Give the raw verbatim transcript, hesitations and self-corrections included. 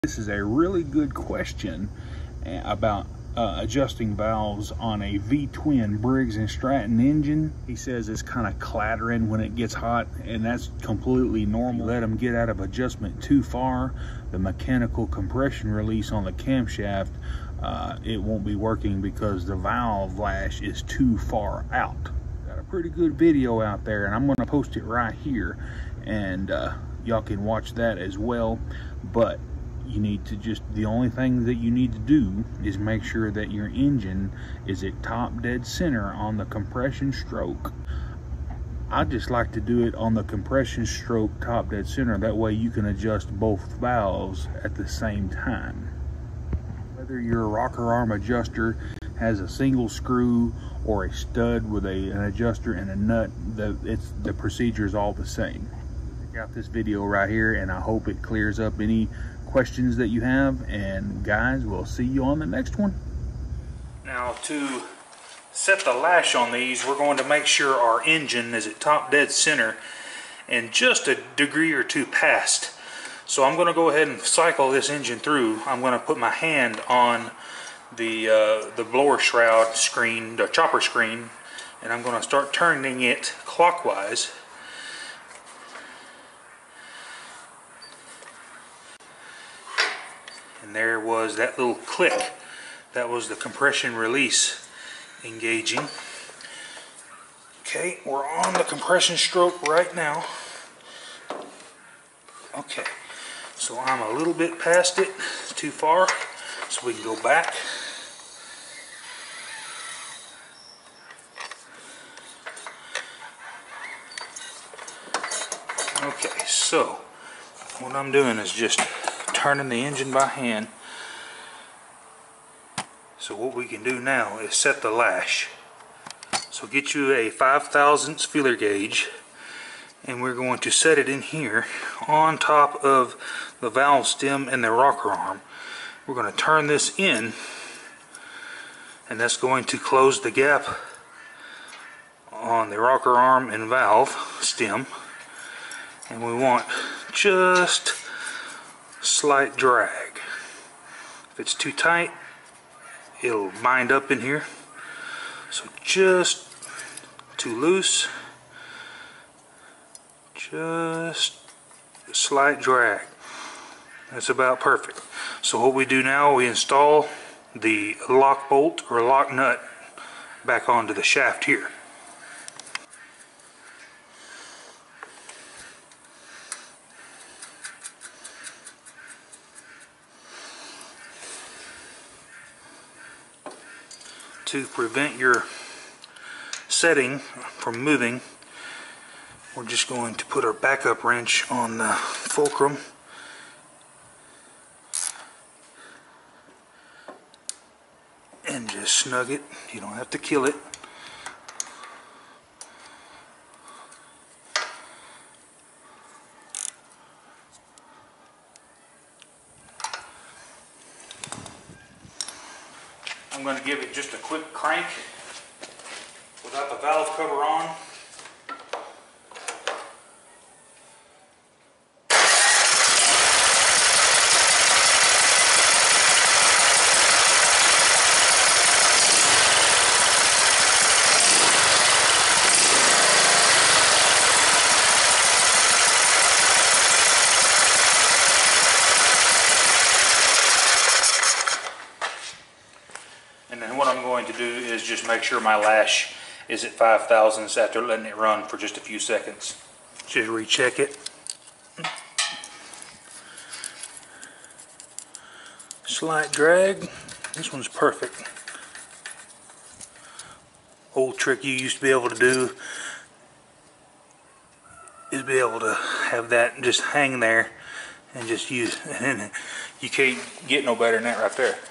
This is a really good question about uh, adjusting valves on a V-twin Briggs and Stratton engine. He says it's kind of clattering when it gets hot, and that's completely normal. Let them get out of adjustment too far, the mechanical compression release on the camshaft, uh, it won't be working because the valve lash is too far out. Got a pretty good video out there, and I'm going to post it right here, and uh, y'all can watch that as well. But you need to just, the only thing that you need to do is make sure that your engine is at top dead center on the compression stroke. I just like to do it on the compression stroke top dead center. That way you can adjust both valves at the same time. Whether your rocker arm adjuster has a single screw or a stud with a, an adjuster and a nut, the, it's, the procedure is all the same. Got this video right here, and I hope it clears up any questions that you have, and guys, we'll see you on the next one. Now, to set the lash on these, we're going to make sure our engine is at top dead center and just a degree or two past. So I'm going to go ahead and cycle this engine through. I'm going to put my hand on the uh, the blower shroud screen, the chopper screen, and I'm going to start turning it clockwise. And there was that little click. That was the compression release engaging. Okay, we're on the compression stroke right now. Okay, so I'm a little bit past it, it's too far, so we can go back. Okay, so what I'm doing is just turning the engine by hand. So what we can do now is set the lash. So get you a five thousandths feeler gauge, and we're going to set it in here on top of the valve stem and the rocker arm. We're going to turn this in, and that's going to close the gap on the rocker arm and valve stem. And we want just slight drag. If it's too tight, it'll bind up in here. So just too loose, just a slight drag. That's about perfect. So what we do now, we install the lock bolt or lock nut back onto the shaft here. To prevent your setting from moving, we're just going to put our backup wrench on the fulcrum and just snug it. You don't have to kill it. I'm going to give it just a quick crank without the valve cover on. And then what I'm going to do is just make sure my lash is at five thousandths after letting it run for just a few seconds. Just recheck it. Slight drag. This one's perfect. Old trick you used to be able to do is be able to have that just hang there and just use, and you can't get no better than that right there.